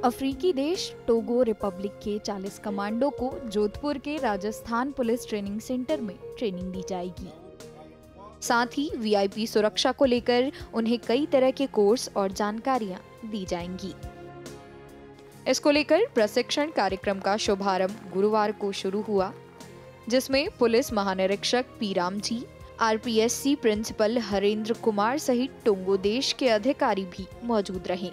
अफ्रीकी देश Togo Republic के 40 कमांडो को जोधपुर के राजस्थान पुलिस ट्रेनिंग सेंटर में ट्रेनिंग दी जाएगी। साथ ही वीआईपी सुरक्षा को लेकर उन्हें कई तरह के कोर्स और जानकारियां दी जाएंगी। इसको लेकर प्रशिक्षण कार्यक्रम का शुभारंभ गुरुवार को शुरू हुआ, जिसमें पुलिस महानिरीक्षक P Ram ji, RPSC principal Harendra Kumar सहित टोगो देश के अधिकारी भी मौजूद रहे।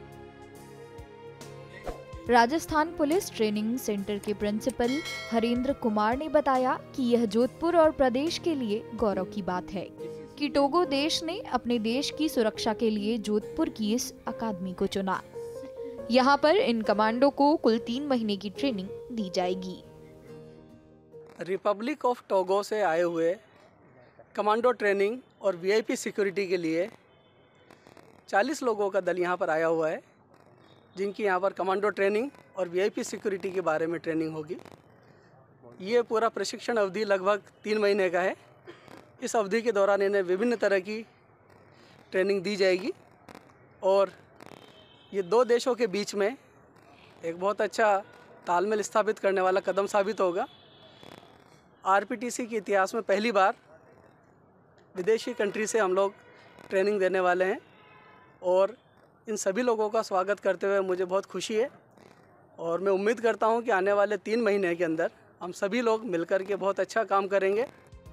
राजस्थान पुलिस ट्रेनिंग सेंटर के प्रिंसिपल हरेंद्र कुमार ने बताया कि यह जोधपुर और प्रदेश के लिए गौरव की बात है कि टोगो देश ने अपने देश की सुरक्षा के लिए जोधपुर की इस अकादमी को चुना। यहाँ पर इन कमांडो को कुल 3 महीने की ट्रेनिंग दी जाएगी। रिपब्लिक ऑफ टोगो से आए हुए कमांडो ट्रेनिंग और वीआईपी सिक्योरिटी के लिए 40 लोगों का दल यहाँ पर आया हुआ है, जिनकी यहाँ पर कमांडो ट्रेनिंग और वीआईपी सिक्योरिटी के बारे में ट्रेनिंग होगी। ये पूरा प्रशिक्षण अवधि लगभग 3 महीने का है। इस अवधि के दौरान इन्हें विभिन्न तरह की ट्रेनिंग दी जाएगी और ये 2 देशों के बीच में एक बहुत अच्छा तालमेल स्थापित करने वाला कदम साबित होगा। आरपीटीसी के इतिहास में पहली बार विदेशी कंट्री से हम लोग ट्रेनिंग देने वाले हैं और इन सभी लोगों का स्वागत करते हुए मुझे बहुत खुशी है और मैं उम्मीद करता हूं कि आने वाले 3 महीने के अंदर हम सभी लोग मिलकर के बहुत अच्छा काम करेंगे।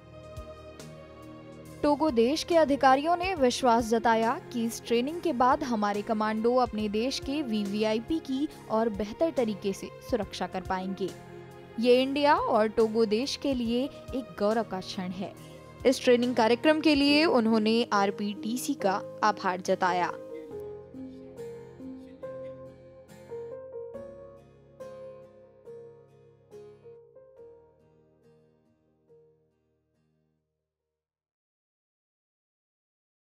टोगो देश के अधिकारियों ने विश्वास जताया कि इस ट्रेनिंग के बाद हमारे कमांडो अपने देश के वीवीआईपी की और बेहतर तरीके से सुरक्षा कर पाएंगे। ये इंडिया और टोगो देश के लिए एक गौरव का क्षण है। इस ट्रेनिंग कार्यक्रम के लिए उन्होंने आरपीटीसी का आभार जताया।